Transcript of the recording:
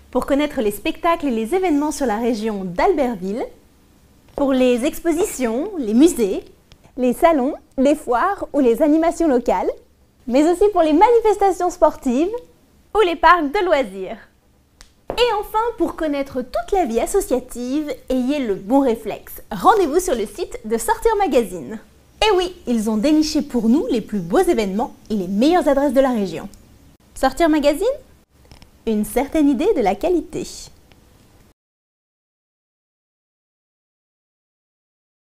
pour connaître les spectacles et les événements sur la région d'Albertville, pour les expositions, les musées, les salons, les foires ou les animations locales, mais aussi pour les manifestations sportives ou les parcs de loisirs. Et enfin, pour connaître toute la vie associative, ayez le bon réflexe. Rendez-vous sur le site de Sortir Magazine. Et oui, ils ont déniché pour nous les plus beaux événements et les meilleures adresses de la région. Sortir Magazine ? Une certaine idée de la qualité.